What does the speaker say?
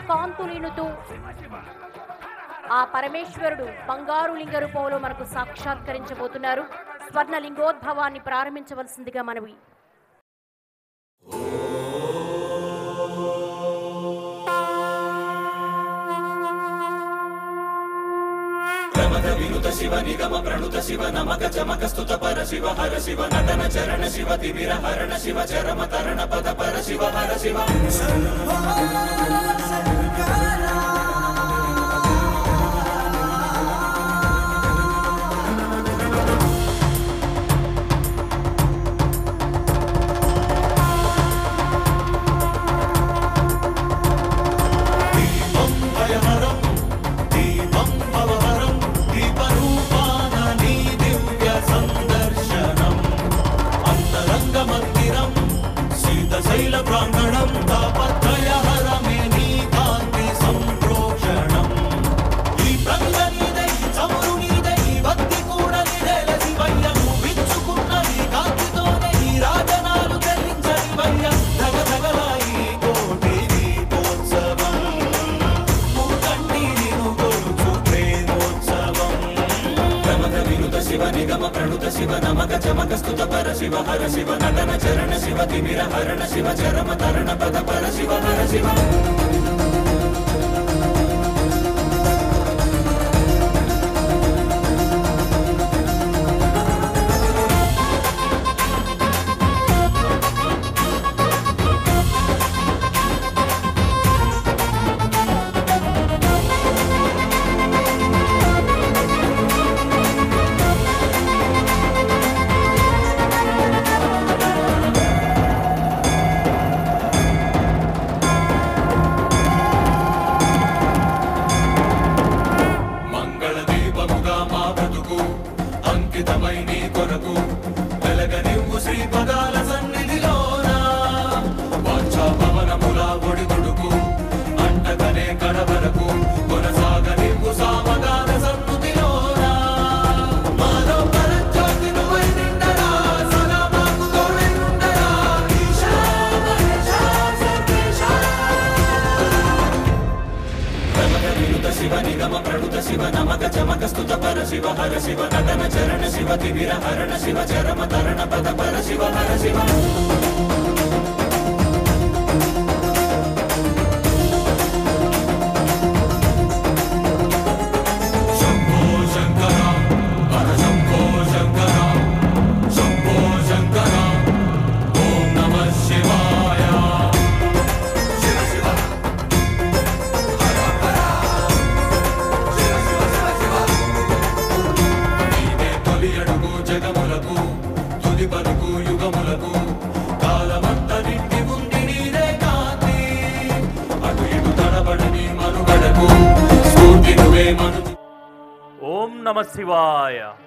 కాంతులీనుతూ ఆ పరమేశ్వరుడు బంగారు లింగ రూపంలో మనకు సాక్షాత్కరించబోతున్నారు. స్వర్ణ లింగోద్భవాన్ని ప్రారంభించవలసిందిగా మనవి. వినుత శివ నిగమ ప్రణుత శివ నమక చమక స్తుత పర శివ హర శివ నటన చరణ శివ తిమిర హరణ శివ చరమ తరణ పద పర శివ హర శివ శైల ప్రాంగణం తాపత్రయ హరమే నీ కాంతి సంప్రోక్షణం ఈ ప్రంగ నీదై చమురు నీదై భక్తి కూడా నిడల శివయ్య విచ్చుకున్న ఈ కాంతితోనే ఈ రాజనాలు చెల్లించని వయ్య ధగధగలాయి కోటి దీపోత్సవం మూకంటి నిను కొలుచు ప్రేమోత్సవం ప్రమథ వినుత శివ నిగమ ప్రణుత శివ నమక చమక స్తుత పర శివ హర శివ నటన చరణ శివ తిమిర హరణ శివ చరమ తరణ పద పర శివ హర శివ అంకితమై నీ కొరకు వెలగనివ్వు శ్రీ పదాల సన్నిధిలోన వాంఛా పవనముల ఒడిదుడుకు అంటగనే కడవరకు కొనసాగనివ్వు సామగాన సన్నుతిలోన మాలో పరజ్యోతి నువ్వై నిండరా సదా మాకు తోడై ఉండరా ఈశా మహేశా సర్వేశా ప్రమథ వినుత శివ నిగమ ప్రణుత శివ నమక చమక స్తుత పర శివ హర శివ నటన చరణ శివ తిమిర హరణ శివ చరమ తరణ పద పర శివ హర శివ శంభో శంకర హర శంభో శంకర శంభో శంకర ఓం నమః శివాయ శివ శివ జగములకు తుది పలుకు యుగములకు కాలమంత నిండి ఉంది నీరే కాంతి అటు ఇటు తడబడని మనుగడకు స్ఫూర్తి నువ్వే మను. ఓం నమః శివాయ.